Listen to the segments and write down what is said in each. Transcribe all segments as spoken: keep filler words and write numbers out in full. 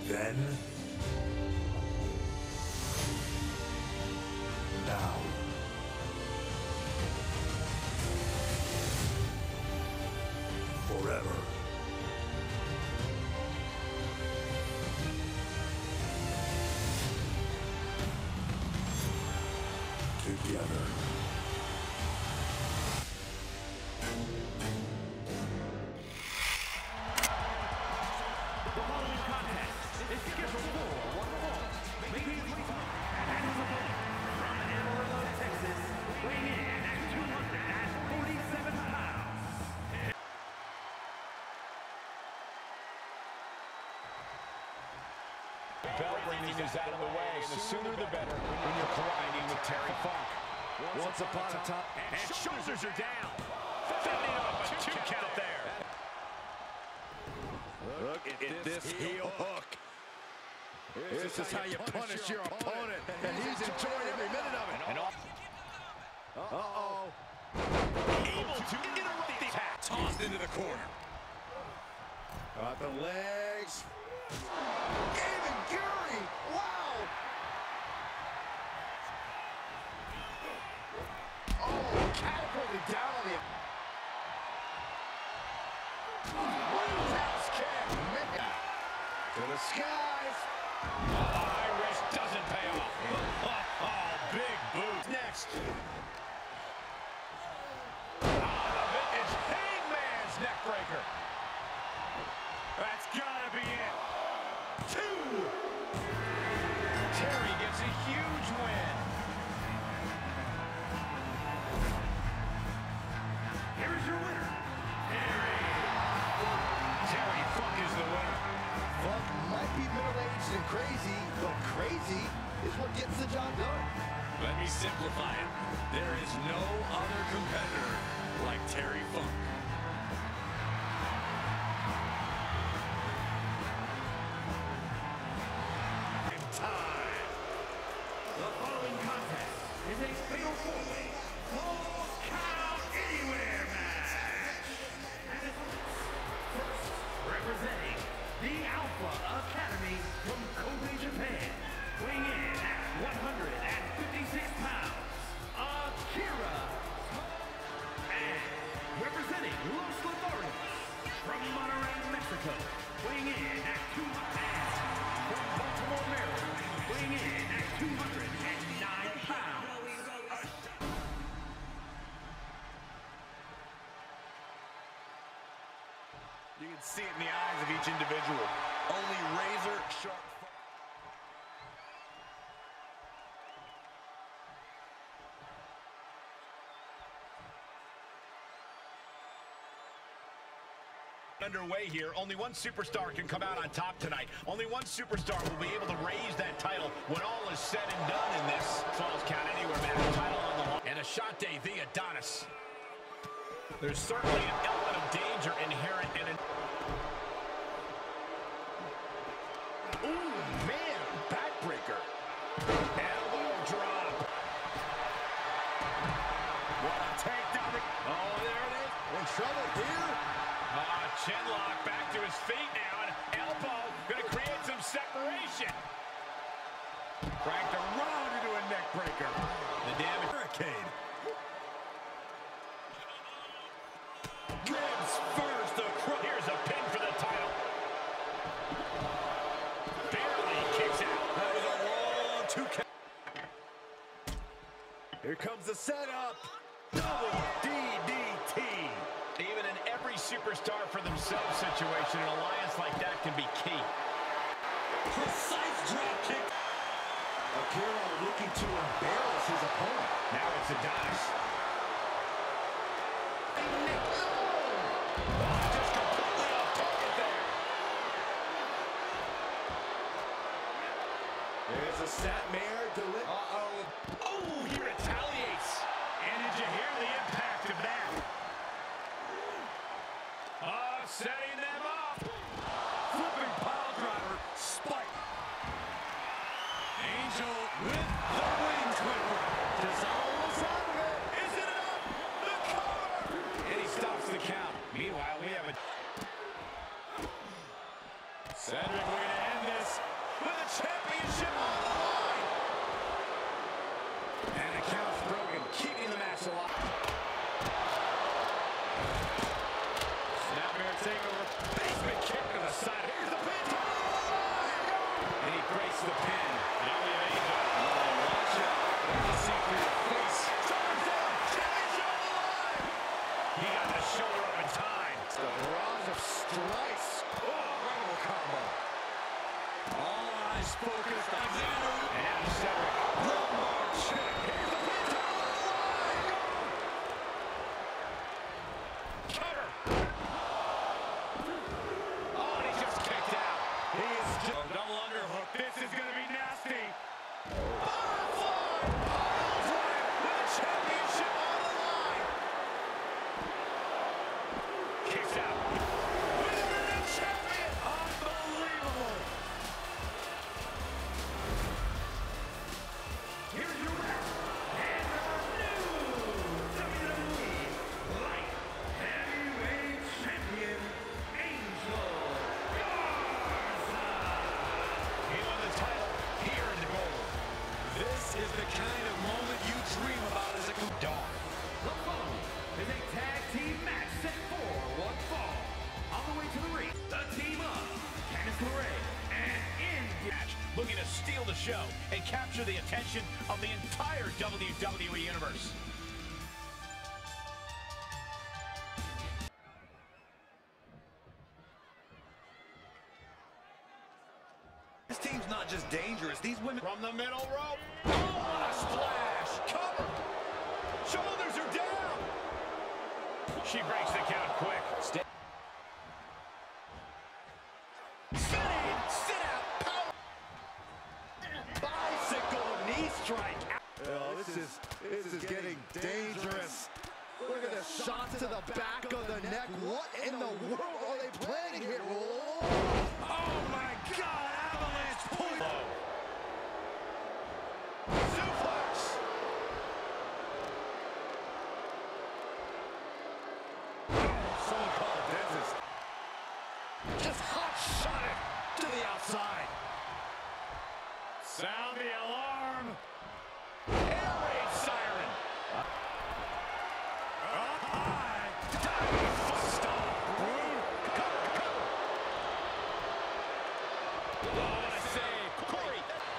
Then, now, forever. Together. The following contest is scheduled for one fall, making his way to and his opponent from Amarillo, Texas, weighing in at two hundred forty-seven pounds. Bell ringing is out of the way, and the sooner the better when you're colliding with Terry Funk. Once upon a time, And shoulders are down. Fending off a two count there. look at this heel hook. This is how you punish your opponent, and he's enjoying every minute of it. And all Uh-oh. Able to interrupt the attack. Tossed into the corner. Got the legs. Even Gary! Wow! Oh, catapulted down on the... Roundhouse kick. To the skies. Irish doesn't pay off. Oh, big boot. Next. Ah, the vintage Hangman's neckbreaker. That's gotta be it. Two. Terry gets a huge win. Here is your winner, Terry. Terry Funk is the winner. Funk might be middle-aged and crazy, but crazy is what gets the job done. Let me simplify it. There is no other competitor like Terry Funk. Time. The following contest is a fatal four-way, full count anywhere match. And it's first, representing the Alpha Academy from Kobe, Japan, weighing in at one hundred fifty-six pounds, Akira. And representing Los Rivalries from Monterrey, Mexico, weighing in at two hundred. From Baltimore, Maryland, weighing in at two hundred nine pounds. You can see it in the eyes of each individual. Only razor sharp. Underway here. Only one superstar can come out on top tonight. Only one superstar will be able to raise that title when all is said and done in this Falls Count Anywhere match. Title on the line. And Ashante Adonis. There's certainly an element of danger inherent in it. Ooh, man, backbreaker. Elbow drop. What a takedown. Oh, there it is. In trouble here. Uh, chin lock back to his feet now, and elbow gonna create some separation. Cranked around into a neck breaker. The damage. Hurricane. Ribs first. Here's a pin for the title. Barely kicks out. That was a long two count. Here comes the setup. Double D D T. Even in every superstar for themselves situation, an alliance like that can be key. Precise drop kick. Akira looking to embarrass his opponent. Now it's Adonis. Oh, just completely off target there. There's a snapmare. Uh-oh. Oh, he retaliates. And did you hear the impact of that? Oh, setting them up. Flipping pile driver. Spike. Angel with the wing clipper. Tozawa was out of it. Is it enough? The cover. And he stops the count. Meanwhile, we have a... Cedric, we're going to end this. this with the championship on the line. And the count's broken, keeping the match alive. Snapmare takeover. Basement kick to the side. Here's the pin. And he breaks the pin. Now we have Angel. Oh, watch out. Let's see for your face. Shoulders down. Championship on the line. He got the shoulder up in time. It's the barrage of strikes. Oh, incredible combo. All eyes focused on Alexander. And now Cedric. Lumbar check. Here's the pin. Cover. Oh, and he's just kicked out. He is just oh, double underhook. This is going to be nasty. Butterfly. Butterfly with a championship on the line. Kicks out. Winner and the champion. Unbelievable. Here's your winner, and our new W W E Light Heavyweight Champion, Angel Garza. He won the title here in the gold. This is the kind of moment you dream about as a Dawn. The following is a tag team match set for one fall. On the way to the ring, the team of Candice LeRae and India. Match looking to steal the show and capture the attention of the entire W W E Universe. This team's not just dangerous. These women From the middle rope. Oh, what a splash. Cover. Shoulders are down. She breaks the count quick. Stay. spinning, sit out, power. Bicycle knee strike. Oh, this is this is getting dangerous. Look at the shot to the back of the neck. What in the world are they planning here? Oh my God! Avalanche point. Suplex. Someone call a dentist. Just hot shot it to the outside. Sound the alarm. Air raid siren. Up high. Diving foot stomp. Cover, cover. Oh, what a save. Corey.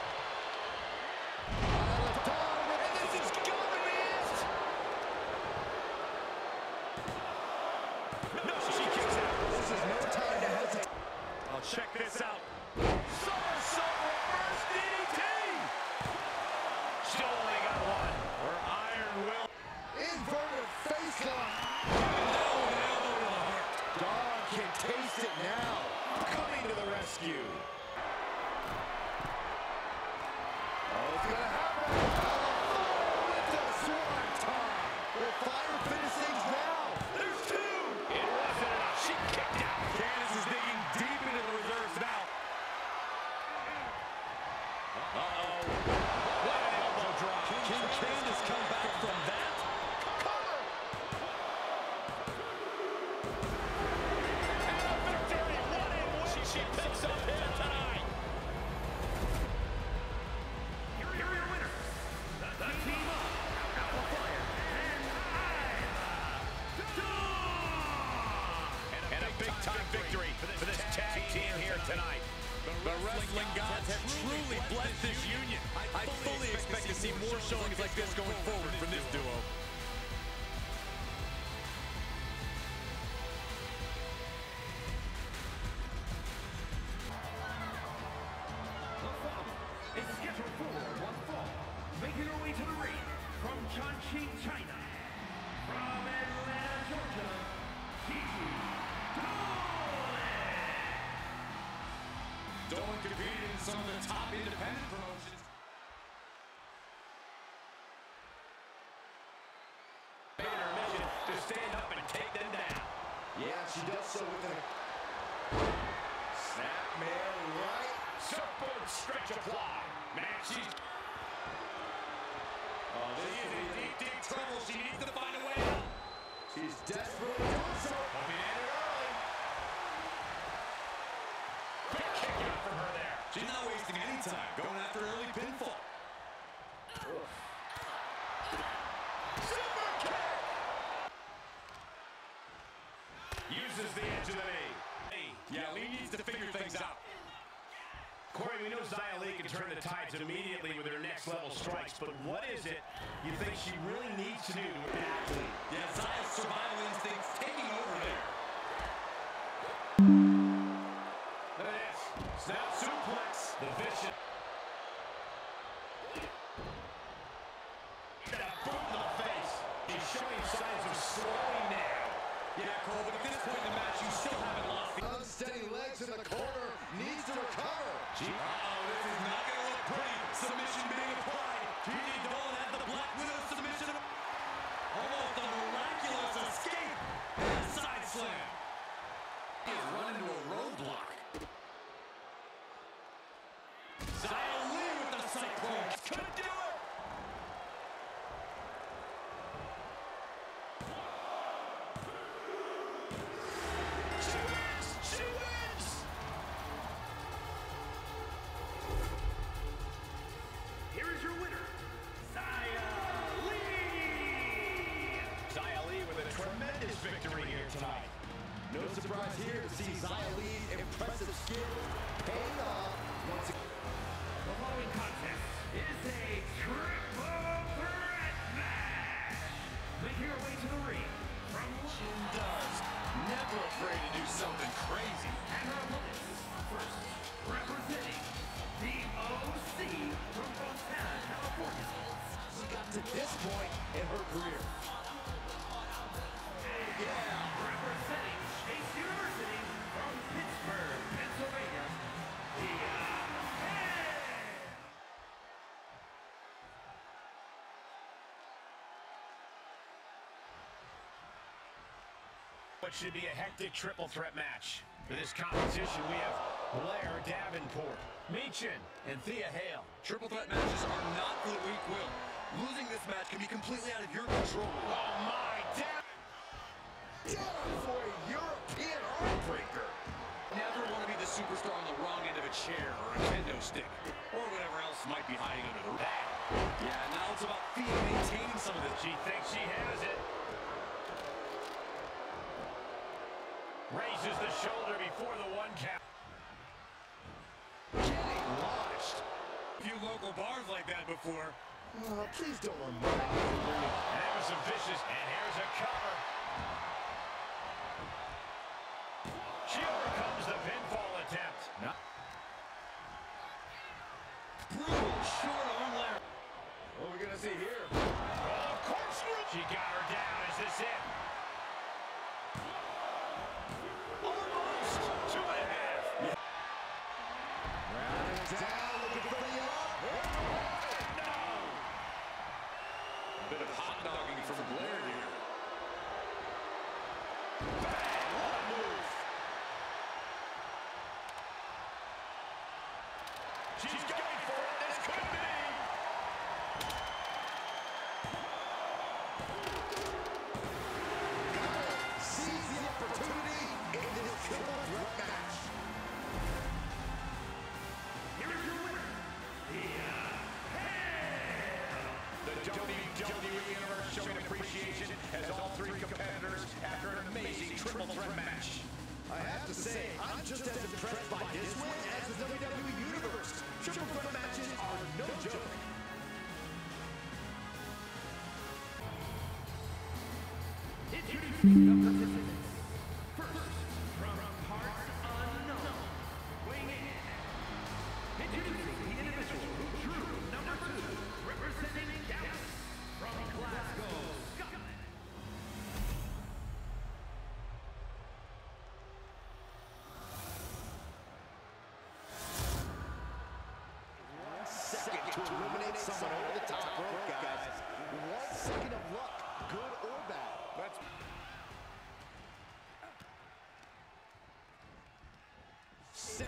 And this is gonna be it. No, she kicks out. This is no time to hesitate. Oh, check this out. Somersault reverse D D T. Still only got one. Her iron will. Inverted face lock. Down with an elbow to the heart. Dawn can taste it now. Coming to the rescue. Oh, it's gonna happen. With the swan time. Will Fire finish things now? There's two. It wasn't enough. She kicked out. Candice is digging deep into the reserves now. Uh-oh. What an elbow drop. Can Candice come back from that? Cover. And a victory. One in one. She, she picks up here tonight. Here are your winners, the, the team of Alba Fyre and Isla Dawn. And a big-time victory for this tag team here tonight. The wrestling gods have truly blessed this union. I fully expect to see more showings like this going forward from this duo. The following is scheduled for one fall. Making her way to the ring from Chongqing, China. From Atlanta, Georgia, Gigi Dolin. Dawn competed in some of the top independent promotions. Made her mission to stand up and take them down. Yeah, she does so with a snapmare right. Surfboard stretch apply. Man, she's... Oh, this She is in deep, deep trouble. She needs to find a way out. She's desperately doing so. Coming in it early. Quick kick out from her there. She's not wasting any time, going after an early pinfall. Super kick! Uses the edge of the knee. Hey, yeah, Lee needs to figure things out. Corey, we know Xia Li can turn the tides immediately with her next level strikes, but what is it you think she really needs to do to athlete? Yeah, Xia's survival instincts taking over there. Look at this. Snap suplex. The vicious. And a boot in the face. He's showing signs of slowing now. Yeah, Cole, but at this point in the match, you still haven't lost the... Unsteady legs in the corner, needs to recover. Uh-oh, this is not going to look pretty. Submission being applied. Gigi Dolin had the Black Widow submission. Almost a miraculous escape. And a side slam. He has run into a roadblock. Xia Li with the cyclone. Could do it. She wins! She wins! Here is your winner, Xia Li! Xia Li with a tremendous victory here tonight. No surprise here to see Xia Li's impressive skill paying off once again. The following contest is a triple threat match. Making her way to the ring from She does. Never afraid to do something crazy. and her opponents. First, representing the O C from Fontana, California. She got to this point in her career. Yeah. Representing Chase University from Pittsburgh, Pennsylvania. Xia Li. What should be a hectic triple threat match. For this competition, we have Blair Davenport, Meechin, and Thea Hale. Triple threat matches are not for the weak will. Losing this match can be completely out of your control. Oh my, Dav! Down for a European heartbreaker. Never want to be the superstar on the wrong end of a chair or a kendo stick. Or whatever else might be hiding under the mat. Yeah, now it's about Thea maintaining some of this. She thinks she has it. Raises the shoulder before the one count. Getting launched. A few local bars like that before. Oh, please don't remind me. And that was some vicious, and here's a cover. She overcomes the pinfall attempt. No. Brutal short arm layer. What are we gonna see here? Oh, corkscrew. She got her down. Is this it? Almost two and a half. Rounding down, looking for the up. No. A bit of hot dogging from Blair here. Bang. What a move. She's going for it. This could be. Seize the opportunity in this triple threat match. Here is your winner, Xia Li. The W W E Universe showing appreciation as all three competitors after an amazing triple threat match. I have to say, I'm just as impressed by this win as the W W E Universe. Triple threat matches are no joke. Introducing the participants. First, from parts unknown, weighing in. Introducing the individual who drew number two, representing Dallas from Glasgow, Scotland. One second to eliminate someone over the top rope, guys. One second of luck, good or bad. That's Sit.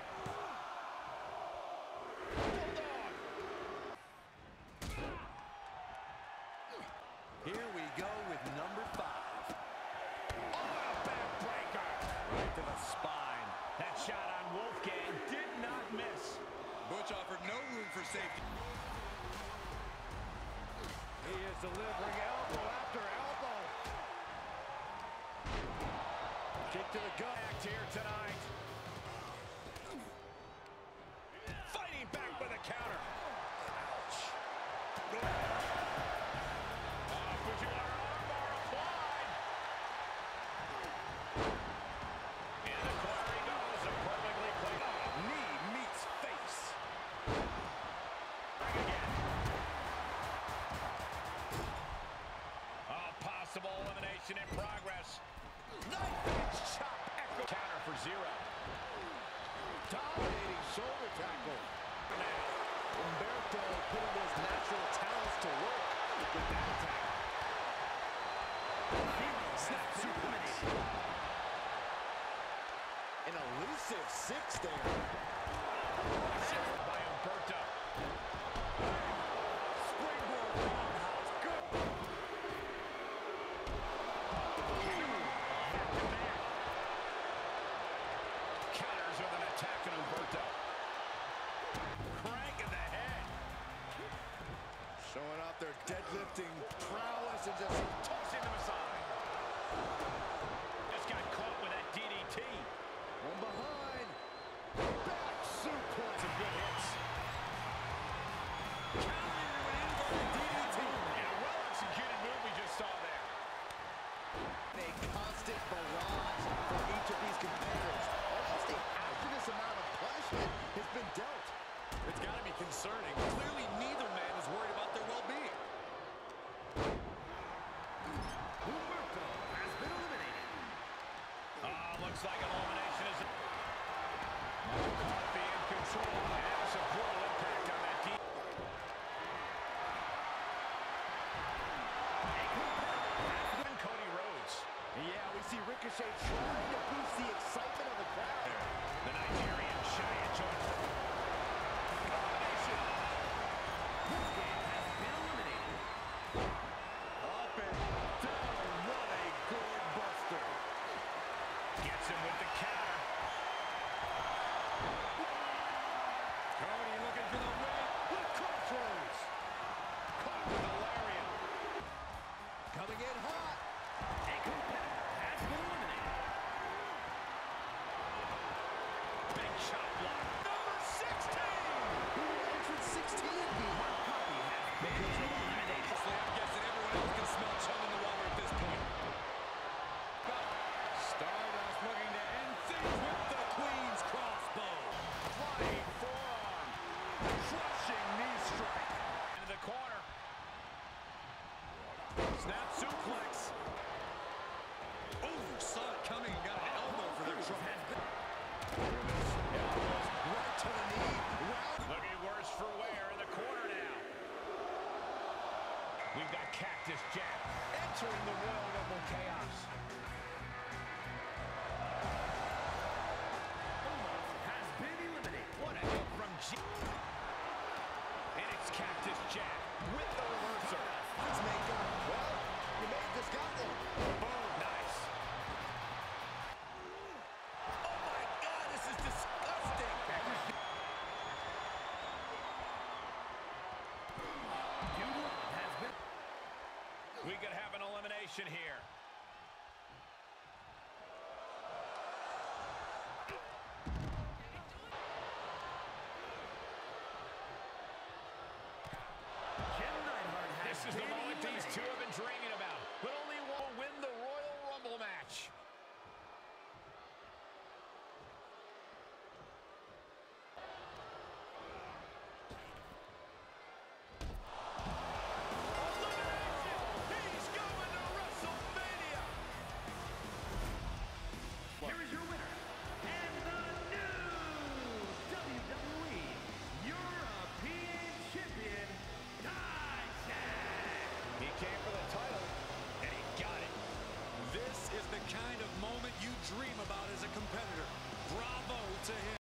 Here we go with number five. Oh, a backbreaker. Right to the spine. That shot on Wolfgang did not miss. to the gut. Act here tonight. Fighting back with a counter. Ouch. Uh, Fujiwara armbar applied. In the corner he goes. A perfectly played off. Knee meets face. Bring again. A possible elimination in progress. Knife edge chop. Echo counter for zero. Dominating shoulder tackle. Now, Humberto putting his natural talents to work with that attack. Snap suplex. An elusive six there. By Humberto. Springboard roundhouse. Good. Counters with an attack on Humberto. Crank in the head. Showing off their deadlifting prowess and just Tossing them aside. Just got caught with that D D T. one behind. Back suplex. Some good hits. Counter into an inverted D D T. And a well-executed move we just saw there. A constant barrage for each of these competitors. Almost a hazardous amount of punishment has been dealt. It's got to be concerning. Clearly, neither man is worried about their well-being. Humberto has been eliminated. Ah, looks like an elimination is... McCarthy in control. And has a brutal impact on that deep. And Cody Rhodes. Yeah, we see Ricochet trying to boost the excitement of the crowd. The Nigerian Xia joins the combination. Has been eliminated. Up and down. What a good buster. Gets him with the counter. Cody looking for the win with crossroads. Caught with a lariat. Coming in hot. A competitor has been eliminated. Big shot block. Number sixteen. Who will entrance sixteen be? Copy has been eliminated. I'm guessing everyone else can smell chum in the water at this point. Stardust looking to end things with the Queen's crossbow. Flying forearm. Crushing knee strike. Into the corner. Snap suplex. Oh, saw it coming and got an elbow for their trouble. Right to the knee. Round. Looking worse for wear in the corner now. We've got Cactus Jack entering the Royal Rumble chaos. Has been eliminated. What a hit from G. And it's Cactus Jack with the reversal. Let's make him. Well, you may have just got one. Boom, nice. Oh my God, this is disgusting. Has been. We could have an elimination here. This is the moment these two have been dreaming about.